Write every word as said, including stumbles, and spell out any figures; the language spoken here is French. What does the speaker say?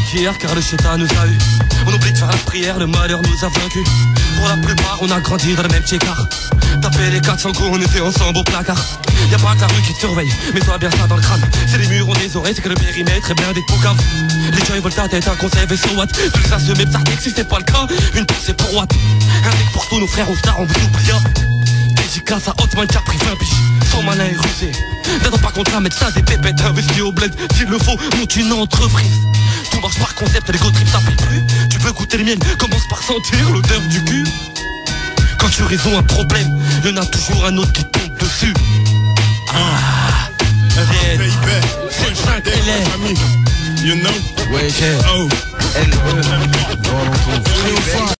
hier car le chétan nous a eu. On oublie de faire la prière, le malheur nous a vaincus. Pour la plupart on a grandi dans le même chécard. Taper les quatre cents coups, on était ensemble au placard. Y'a pas que la rue qui te surveille, mets-toi bien ça dans le crâne. C'est les murs, on des oreilles, c'est que le périmètre est bien des poucaves. Les gens ils veulent ta tête, un conseil et so what. Tu les assumes, mais ça si c'était pas le cas. Une pensée pour what. Un mec pour tous nos frères, on se on vous oublie. Dédicace à Hotman qui a pris vingt biches. Sans malin et rusé. N'attends pas qu'on te ramène ça des pépettes. Investi au bled, s'il le faut, monte une entreprise. Tout marche par concept, les go trip t'appellent plus. Tu peux goûter les miennes, commence par sentir l'odeur du cul. Quand tu résous un problème, y'en a toujours un autre qui tombe dessus. Ah, baby, c'est le cinq L R. you know, ouais, j'ai oh, L E